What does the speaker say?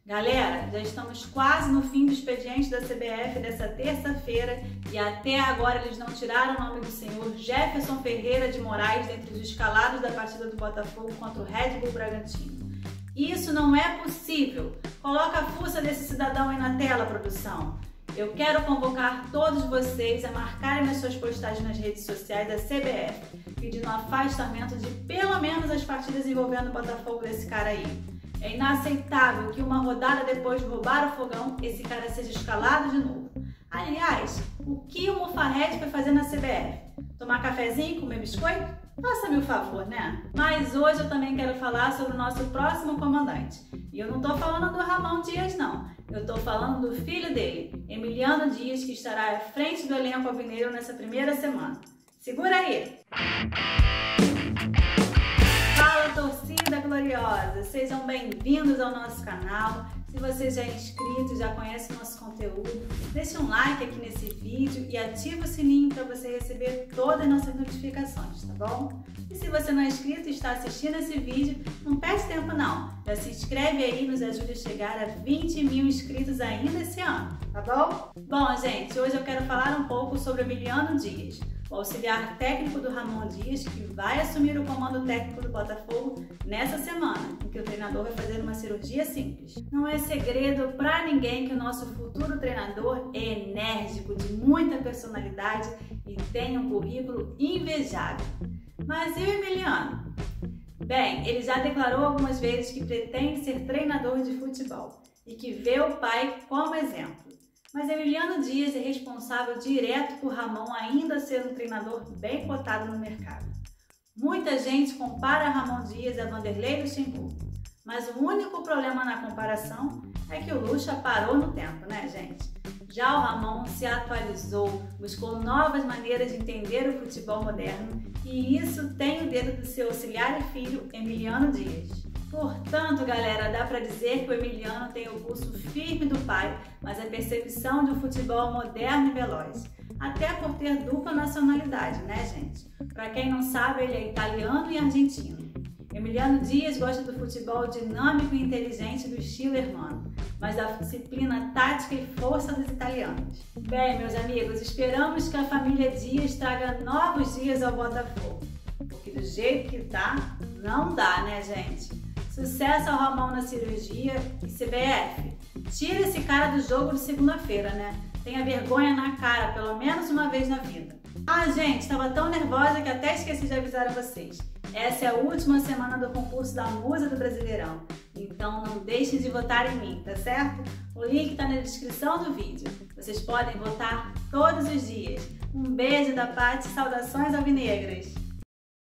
Galera, já estamos quase no fim do expediente da CBF dessa terça-feira e até agora eles não tiraram o nome do senhor Jefferson Ferreira de Moraes dentre os escalados da partida do Botafogo contra o Red Bull Bragantino. Isso não é possível. Coloca a fuça desse cidadão aí na tela, produção. Eu quero convocar todos vocês a marcarem nas suas postagens nas redes sociais da CBF, pedindo o afastamento de pelo menos as partidas envolvendo o Botafogo desse cara aí. É inaceitável que uma rodada depois de roubar o fogão, esse cara seja escalado de novo. Aliás, o que o Mufarrete foi fazer na CBF? Tomar cafezinho e comer biscoito? Faça-me o favor, né? Mas hoje eu também quero falar sobre o nosso próximo comandante. E eu não tô falando do Ramon Dias, não. Eu tô falando do filho dele, Emiliano Dias, que estará à frente do elenco alvinegro nessa primeira semana. Segura aí! Fala, torcida gloriosa! Sejam bem-vindos ao nosso canal. Se você já é inscrito, já conhece o nosso conteúdo, deixa um like aqui nesse vídeo e ativa o sininho para você receber todas as nossas notificações, tá bom? E se você não é inscrito e está assistindo esse vídeo, não perde tempo não. Já se inscreve aí e nos ajude a chegar a 20 mil inscritos ainda esse ano, tá bom? Bom, gente, hoje eu quero falar um pouco sobre o Emiliano Dias, o auxiliar técnico do Ramon Dias, que vai assumir o comando técnico do Botafogo nessa semana, em que o treinador vai fazer uma cirurgia simples. Não é segredo para ninguém que o nosso futuro treinador é enérgico, de muita personalidade e tem um currículo invejável. Mas e o Emiliano? Bem, ele já declarou algumas vezes que pretende ser treinador de futebol e que vê o pai como exemplo. Mas Emiliano Dias é responsável direto por Ramon ainda ser um treinador bem cotado no mercado. Muita gente compara Ramon Dias a Vanderlei Luxemburgo, mas o único problema na comparação é que o Luxa parou no tempo, né, gente? Já o Ramon se atualizou, buscou novas maneiras de entender o futebol moderno e isso tem o dedo do seu auxiliar e filho, Emiliano Dias. Portanto, galera, dá pra dizer que o Emiliano tem o pulso firme do pai, mas a percepção de um futebol moderno e veloz. Até por ter dupla nacionalidade, né, gente? Pra quem não sabe, ele é italiano e argentino. Emiliano Dias gosta do futebol dinâmico e inteligente do estilo hermano, mas da disciplina tática e força dos italianos. Bem, meus amigos, esperamos que a família Dias traga novos dias ao Botafogo, porque do jeito que tá, não dá, né, gente? Sucesso ao Ramon na cirurgia e CBF, tira esse cara do jogo de segunda-feira, né? Tenha vergonha na cara, pelo menos uma vez na vida. Ah, gente, estava tão nervosa que até esqueci de avisar a vocês. Essa é a última semana do concurso da Musa do Brasileirão, então não deixem de votar em mim, tá certo? O link está na descrição do vídeo. Vocês podem votar todos os dias. Um beijo da Paty, saudações alvinegras!